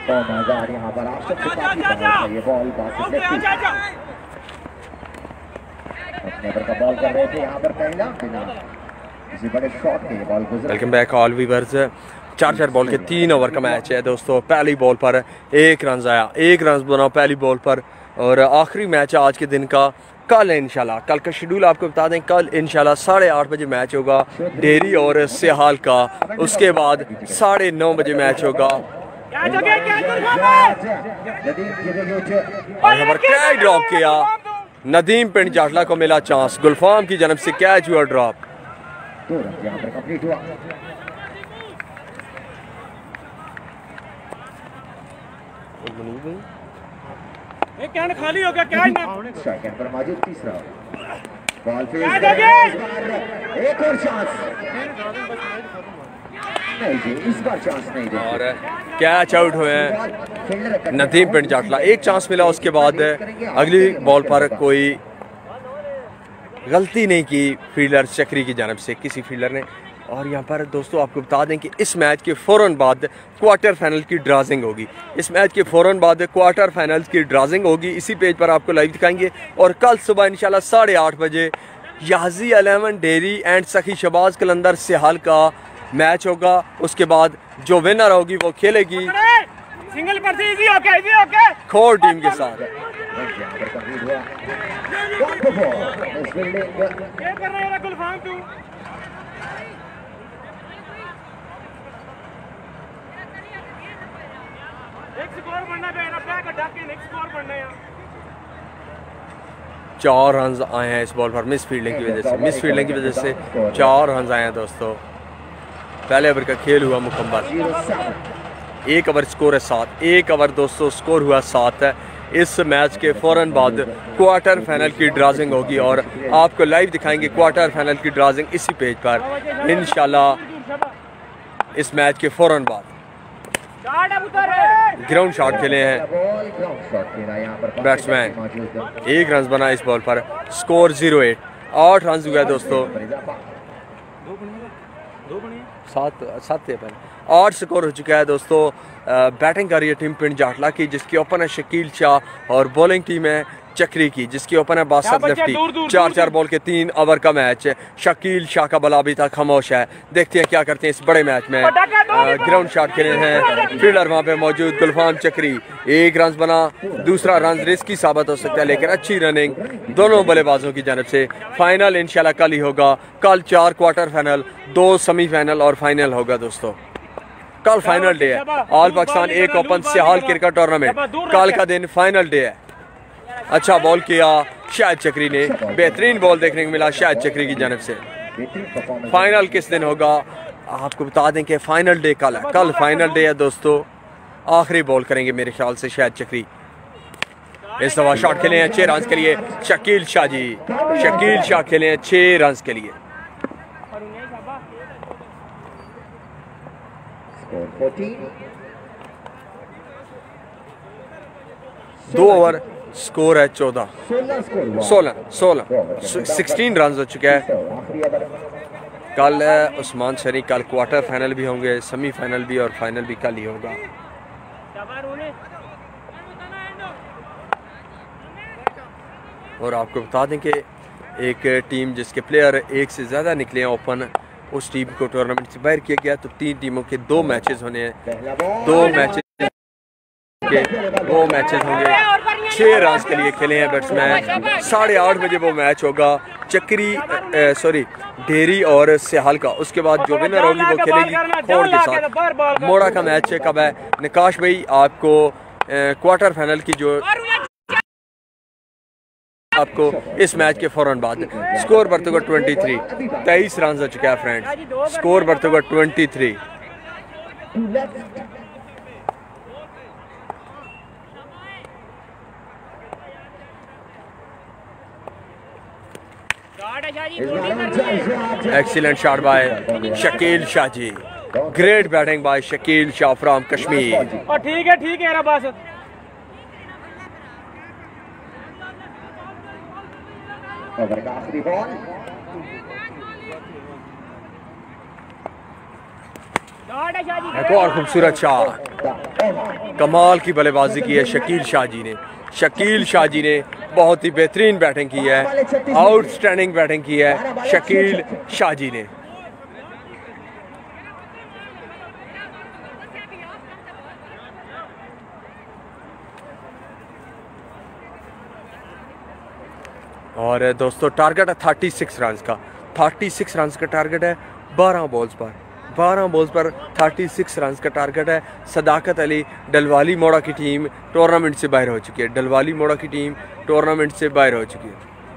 मजार यहाँ पर आप सबसे काफी बाहर ये बॉल अपने पर का बॉल कर रहे थे यहाँ पर पहला बिना किसी बड़े शॉट के बॉल गुजरा। Welcome back all viewers. 4 ball के 3 ओवर का मैच है दोस्तों। पहली बॉल पर 1 रन आया, 1 रन बना पहली बॉल पर। और आखिरी मैच है आज के दिन का। कल इंशाल्लाह, कल का शेड्यूल आपको बता दें, कल इंशाल्लाह 8:30 बजे मैच होगा डेरी और सिहाल का। उसके बाद 9:30 बजे मैच होगा। और यहाँ पर कैच ड्रॉप किया, नदीम पिंड जाटला को मिला चांस। गुलफाम की जानब से कैच हुआ ड्रॉप। खाली हो गया क्या पर मौजूद तीसरा बॉल पे एक और चांस नहीं जी, इस बार चांस नहीं दे और कैच आउट हुए हैं नदीम पिंड जाटला। एक चांस मिला, उसके बाद अगली बॉल पर कोई गलती नहीं की फील्डर चक्री की जानब से, किसी फील्डर ने। और यहाँ पर दोस्तों आपको बता दें कि इस मैच के फ़ौरन बाद क्वार्टर फाइनल की ड्राजिंग होगी। इस मैच के फ़ौरन बाद क्वार्टर फाइनल की ड्राजिंग होगी। इसी पेज पर आपको लाइव दिखाएंगे। और कल सुबह इंशाल्लाह 8:30 बजे याजी 11 डेरी एंड सखी शबाज कलंदर सिहाल का मैच होगा। उसके बाद जो विनर होगी वो खेलेगी सिंगल पर से इजी ओके खोर टीम के साथ। चार रन आए हैं इस बॉल पर मिस फील्डिंग की वजह से 4 रन आए हैं दोस्तों। पहले ओवर का खेल हुआ मुकम्मल। 1 ओवर स्कोर है 7। 1 ओवर दोस्तों स्कोर हुआ 7 है। इस मैच के फ़ौरन बाद क्वार्टर फाइनल की ड्राजिंग होगी और आपको लाइव दिखाएंगे क्वार्टर फाइनल की ड्राजिंग इसी पेज पर इंशाल्लाह। इस मैच के फ़ौरन बाद ग्राउंड शॉट खेले हैं बैट्समैन। 1 रन बना इस बॉल पर। स्कोर 0-8। 8 रन हुआ दोस्तों। 8 स्कोर हो चुका है दोस्तों। बैटिंग कर रही है टीम पिंड जाटला की, जिसकी ओपन है शकील शाह, और बॉलिंग टीम है चक्री की, जिसकी ओपन है बासत लेफ्टी। 4 बॉल के 3 ओवर का मैच। शकील शाह का बला अभी तक खामोश है। देखते हैं क्या करते हैं इस बड़े मैच में। ग्राउंड शॉट खेले हैं फील्डर वहां पे मौजूद गुलफाम चक्री। 1 रन बना, दूसरा रन रिस्की साबित हो सकता है लेकिन अच्छी रनिंग दोनों बल्लेबाजों की जानब से। फाइनल इंशाल्लाह कल ही होगा। कल 4 क्वार्टर फाइनल, 2 सेमीफाइनल और फाइनल होगा दोस्तों। कल फाइनल डे है। ऑल पाकिस्तान एक ओपन सिहाल क्रिकेट टूर्नामेंट कल का दिन फाइनल डे है। अच्छा बॉल किया शाहिद चक्री ने। बेहतरीन बॉल देखने को मिला शाहिद चक्री की जानब से। फाइनल किस दिन होगा आपको बता दें कि फाइनल डे कल है। कल फाइनल डे है दोस्तों। आखिरी बॉल करेंगे मेरे ख्याल से शाहिद चक्री। इस दफा शॉट खेले हैं 6 रन के लिए शकील शाह जी। शकील शाह खेले हैं 6 रन के लिए। 2 ओवर स्कोर है 16 16 रन हो चुका है। कल उस्मान शरी, कल क्वार्टर फाइनल भी होंगे, सेमीफाइनल भी और फाइनल भी कल ही होगा। और आपको बता दें कि एक टीम जिसके प्लेयर 1 से ज़्यादा निकले हैं ओपन, उस टीम को टूर्नामेंट से बाहर किया गया। तो 3 टीमों के 2 मैचेस होने हैं। 2 मैचेस होंगे। 6 रन के लिए खेले हैं बैट्समैन। 8:30 बजे वो मैच होगा चक्री डेरी और सिहाल का। उसके बाद जो विनर होगी वो खेलेगी खोड़ के साथ। मोड़ा का मैच कब है निकाश भाई? आपको क्वार्टर फाइनल की जो आपको इस मैच के फ़ौरन बाद। स्कोर बढ़ते हुए 23 रन हो चुका है फ्रेंड्स। स्कोर बढ़ते हुए 23। Excellent shot by Shakeel Shah ji. Great batting by Shakeel Shah from Kashmir. और ठीक है बस। एक और खूबसूरत शॉट। कमाल की बल्लेबाजी की है शकील शाह जी ने। शकील शाह जी ने बहुत ही बेहतरीन बैटिंग की है, आउटस्टैंडिंग बैटिंग की है शकील शाह जी ने। और दोस्तों टारगेट है 36 रन का। 36 रन का टारगेट है 12 बॉल्स पर। 12 बॉल्स पर 36 रन का टारगेट है। सदाकत अली डलवाली मोड़ा की टीम टूर्नामेंट से बाहर हो चुकी है। डलवाली मोड़ा की टीम टूर्नामेंट से बाहर हो चुकी है।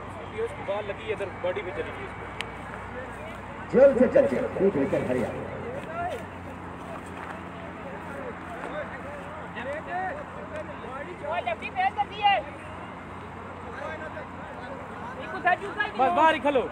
बस बाहर ही खलो।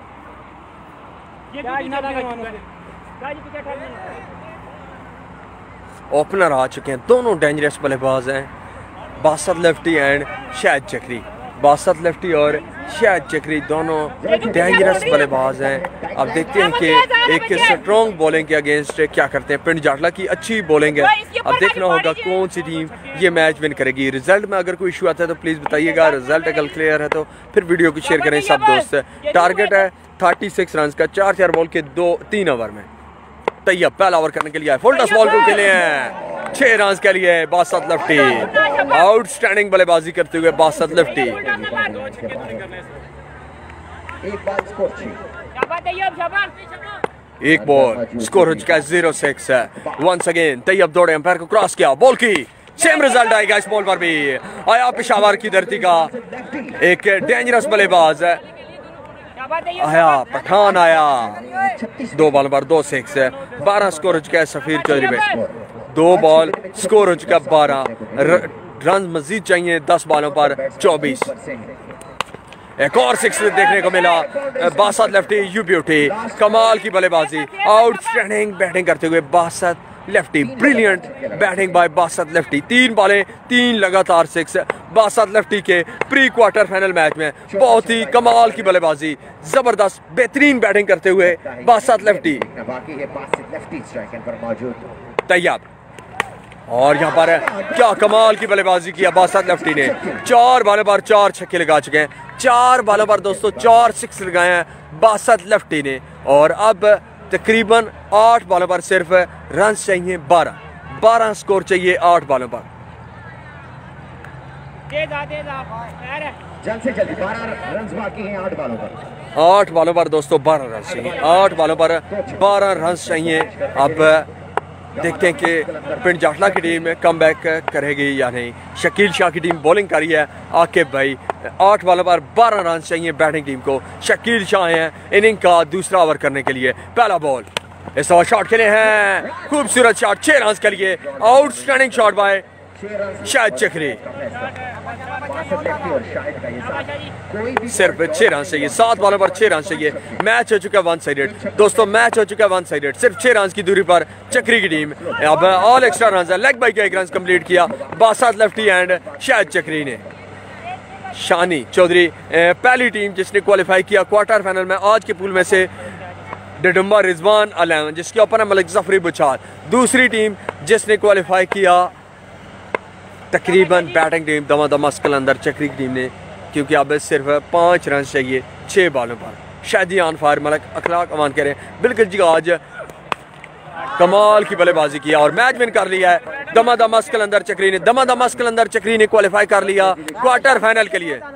ओपनर आ चुके हैं, दोनों डेंजरस बल्लेबाज हैं, बासत लेफ्टी एंड शाहिद चक्री। बासत लेफ्टी और शाहिद चक्री दोनों डेंजरस बल्लेबाज हैं। अब देखते हैं कि एक स्ट्रॉन्ग बॉलिंग के अगेंस्ट क्या करते हैं। पिंड जाटला की अच्छी बॉलिंग है, अब देखना होगा कौन सी टीम ये मैच विन करेगी। रिजल्ट में अगर कोई इशू आता है तो प्लीज़ बताइएगा। रिजल्ट अगर क्लियर है तो फिर वीडियो को शेयर करें सब दोस्त। टारगेट है 36 रन का 4 बॉल के 3 ओवर में। तैयब पहला ओवर करने के लिए फुल टॉस बॉल को खेले हैं 6 रन के लिए बासत लेफ्टी। आउटस्टैंडिंग बल्लेबाजी करते हुए बासत लेफ्टी। एक बॉल, स्कोर हो चुका है 0-6 है। वंस अगेन तैयब दौड़े, अंपायर को क्रॉस किया, बॉल की सेम रिजल्ट आएगा इस बॉल पर भी। आया पेशावर की धरती का एक डेंजरस बल्लेबाज आया, पठान आया। 2 बॉल पर 2-6 है। 12 स्कोर हो चुका है सफीर चौधरी में। 2 बॉल स्कोर हो चुका है 12 रन मजीद चाहिए 10 बॉलों पर 24। एक और 6 देखने को मिला। बासत लेफ्टी यू ब्यूटी, कमाल की बल्लेबाजी, आउटस्टैंडिंग बैटिंग करते हुए Basat lefty. Brilliant batting by Basat lefty. 3 बॉलें 3 लगातार 6 बासत लेफ्टी के प्री क्वार्टर फाइनल मैच में। बहुत ही कमाल की बल्लेबाजी, जबरदस्त बेहतरीन बैटिंग करते हुए बासत लेफ्टी। तैयब और यहाँ पर क्या कमाल की बल्लेबाजी की बासत लेफ्टी ने। 4 बॉलों पर 4 छक्के लगा चुके हैं। 4 बॉलों पर दोस्तों 4 6 लगाए हैं बासत लेफ्टी ने। और अब तकरीबन 8 बॉलों पर सिर्फ रन चाहिए 12 स्कोर चाहिए 8 बॉलों पर। जल्द से जल्दी 12 रन बाकी हैं 8 बॉलों पर। 8 बॉलों पर दोस्तों 12 रन चाहिए। 8 बॉलों पर 12 रन चाहिए। अब देखते हैं कि पिंड जाटला की टीम कम बैक करेगी या नहीं। शकील शाह की टीम बॉलिंग कर रही है। आकिब भाई 8 बॉलों पर 12 रन चाहिए बैटिंग टीम को। शकील शाह हैं इनिंग का दूसरा ओवर करने के लिए। पहला बॉल, इस ओवर शॉट खेले हैं, खूबसूरत शॉट 6 रन के लिए। आउटस्टैंडिंग शॉट बाय शाहिद चक्री। सिर्फ 6 रन चाहिए, 7 बॉलों पर 6 रन चाहिए। मैच हो चुका है 1 साइडेड दोस्तों, मैच हो चुका है 1 साइडेड। सिर्फ 6 रन की दूरी पर चक्री की टीम। अब ऑल एक्स्ट्रा रन है। लेग बाई का 1 रन कंप्लीट किया बासत लेफ्टी एंड शाहिद चक्री ने। शानी चौधरी पहली टीम जिसने क्वालिफाई किया क्वार्टर फाइनल में आज के पूल में से डडुम्बा रिजवान अलम जिसके ओपन है मलिक जफरी बुचार। दूसरी टीम जिसने क्वालिफाई किया तकरीबन बैटिंग टीम दमा सिकंदर चक्री की टीम ने, क्योंकि अब सिर्फ 5 रन चाहिए 6 बॉलों पर। शादी ऑन फायर मलक अखलाक अमान कह रहे हैं बिल्कुल जी, आज कमाल की बल्लेबाजी किया और मैच विन कर लिया है दमा सिकंदर चक्री ने। दमा सिकंदर चक्री ने क्वालिफाई कर लिया क्वार्टर फाइनल के लिए।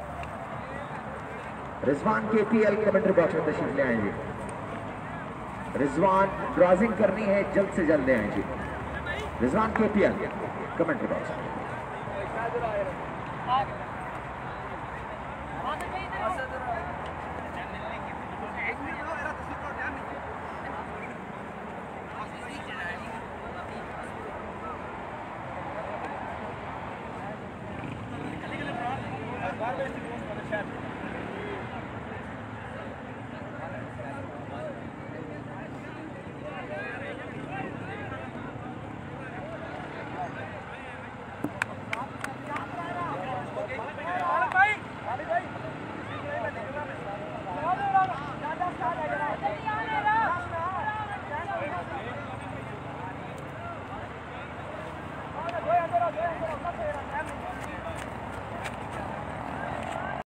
रिजवान केपीएल कमेंट्री बॉक्स में तशरीफ ले आएंगे। रिजवान क्रॉसिंग करनी है, जल्द से जल्द ले आएंगे। Rizwan KPL commentary box.